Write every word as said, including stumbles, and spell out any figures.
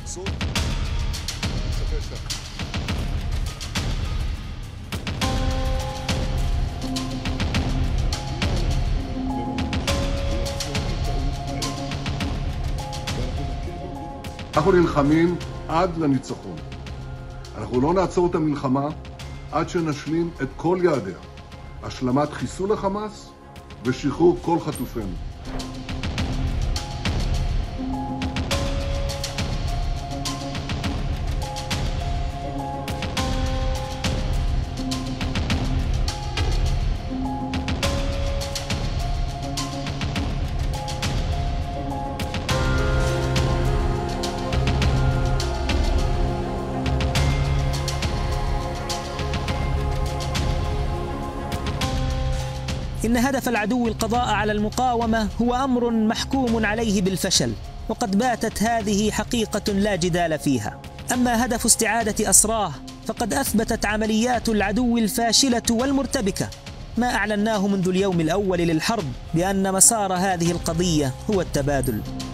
المقصود. אנחנו נלחמים עד לניצחון. אנחנו לא נעצור את המלחמה עד שנשלים את כל יעדיה. השלמת חיסול החמאס ושחרור כל חטופינו. إن هدف العدو القضاء على المقاومة هو أمر محكوم عليه بالفشل، وقد باتت هذه حقيقة لا جدال فيها. أما هدف استعادة أسراه فقد أثبتت عمليات العدو الفاشلة والمرتبكة ما أعلناه منذ اليوم الأول للحرب بأن مسار هذه القضية هو التبادل.